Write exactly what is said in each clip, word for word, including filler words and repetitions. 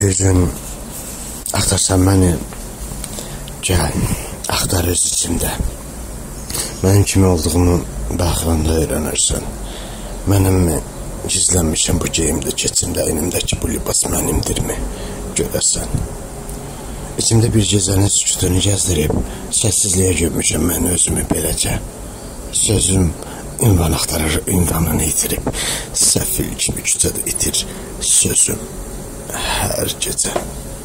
Bir gün axtarsan məni, gəl, axtar öz içimdə. Mənim kimi olduğumu baxanda öyrənərsən. Mənim mi gizlənmişəm bu geyimdə, keçimdə, əynimdəki bu libas mənimdirmi? Görəsən. İçimdə bir gecənin sükutunu gəzdirib, səssizliyə gömmüşəm mən özümü beləcə. Sözüm ünvan axtarır, ünvanını itirib, səfil kimi küçədə itir sözüm hər gecə.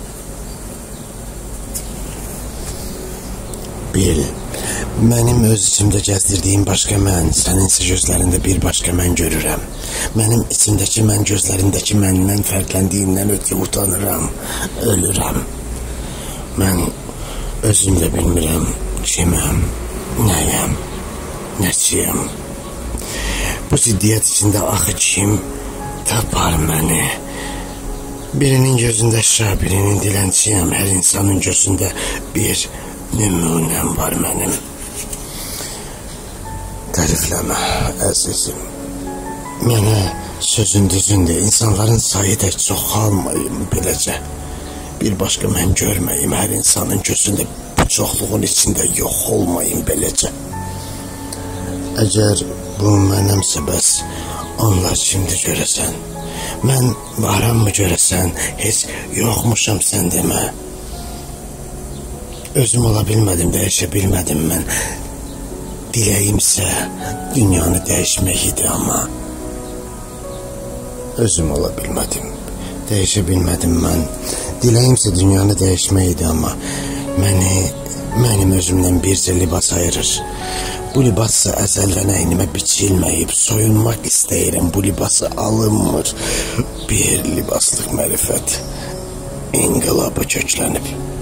Bil, mənim öz içimdə gəzdirdiyim başqa mən, səninsə gözlərində bir başqa mən görürəm. Mənim içimdəki mən gözlərindəki məndən fərqləndiyindən ötürü utanıram, ölürəm. Mən özüm də bilmirəm kiməm, nəyəm, nəçiyəm. Bu ziddiyyət içində axı kim tapar məni? Birinin gözündə şah, birinin dilənçiyəm, hər insanın gözündə bir nümunəm var mənim. Tərifləmə, əzizim. Mənə sözün düzündə insanların sayı tək çoxalmayım beləcə. Bir başqa mən görməyim, hər insanın gözündə bu çoxluğun içində yox olmayım beləcə. Əgər bu mənəmsə bəs, onlar kimdir görəsən? Mən varam mı görəsən, heç yoxmuşam sən demə. Özüm ola bilmədim, dəyişə bilmədim mən. Diləyimsə dünyanı dəyişmək idi, amma özüm ola bilmədim, dəyişə bilmədim mən. Diləyimsə dünyanı dəyişmək idi, amma məni, mənim özümdən bircə libas ayırır. Bu libası əzəldən əynimə biçilməyib, soyunmaq istəyirəm, bu libası alınmır. Bir libaslıq mərifət inqilaba köklənib.